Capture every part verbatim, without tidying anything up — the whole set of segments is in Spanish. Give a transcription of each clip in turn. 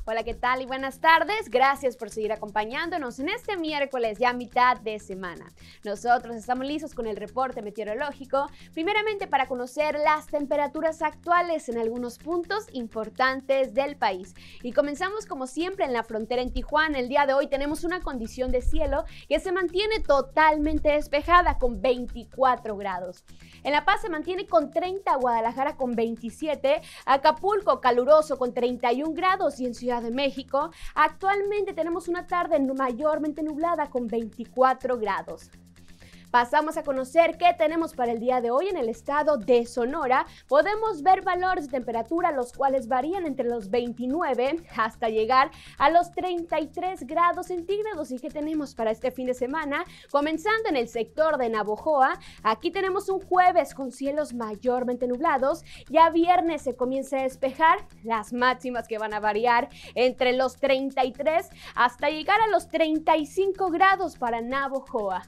Hola, ¿qué tal? Y buenas tardes. Gracias por seguir acompañándonos en este miércoles, ya mitad de semana. Nosotros estamos listos con el reporte meteorológico, primeramente para conocer las temperaturas actuales en algunos puntos importantes del país. Y comenzamos como siempre en la frontera en Tijuana. El día de hoy tenemos una condición de cielo que se mantiene totalmente despejada con veinticuatro grados. En La Paz se mantiene con treinta, Guadalajara con veintisiete, Acapulco caluroso con treinta y un grados y en Ciudad de México actualmente tenemos una tarde mayormente nublada con veinticuatro grados. Pasamos a conocer qué tenemos para el día de hoy en el estado de Sonora. Podemos ver valores de temperatura los cuales varían entre los veintinueve hasta llegar a los treinta y tres grados centígrados. ¿Y qué tenemos para este fin de semana? Comenzando en el sector de Navojoa, aquí tenemos un jueves con cielos mayormente nublados. Ya viernes se comienza a despejar, las máximas que van a variar entre los treinta y tres hasta llegar a los treinta y cinco grados para Navojoa.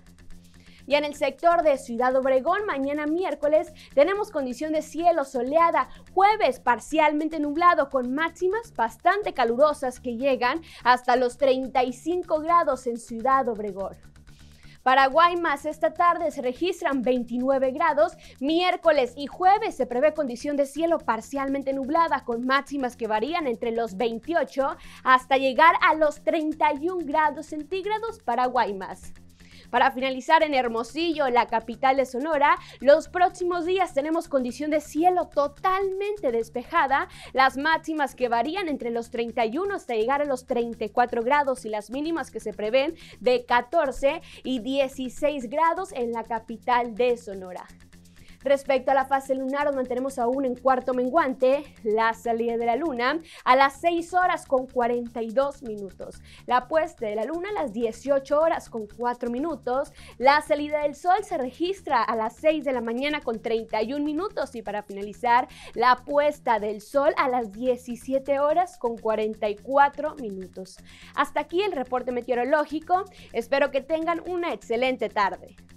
Y en el sector de Ciudad Obregón, mañana miércoles, tenemos condición de cielo soleada, jueves parcialmente nublado con máximas bastante calurosas que llegan hasta los treinta y cinco grados en Ciudad Obregón. Para Guaymas, esta tarde se registran veintinueve grados, miércoles y jueves se prevé condición de cielo parcialmente nublada con máximas que varían entre los veintiocho hasta llegar a los treinta y un grados centígrados para Guaymas. Para finalizar en Hermosillo, la capital de Sonora, los próximos días tenemos condición de cielo totalmente despejada, las máximas que varían entre los treinta y uno hasta llegar a los treinta y cuatro grados y las mínimas que se prevén de catorce y dieciséis grados en la capital de Sonora. Respecto a la fase lunar, nos mantenemos aún en cuarto menguante, la salida de la luna a las seis horas con cuarenta y dos minutos, la puesta de la luna a las dieciocho horas con cuatro minutos, la salida del sol se registra a las seis de la mañana con treinta y un minutos y para finalizar, la puesta del sol a las diecisiete horas con cuarenta y cuatro minutos. Hasta aquí el reporte meteorológico, espero que tengan una excelente tarde.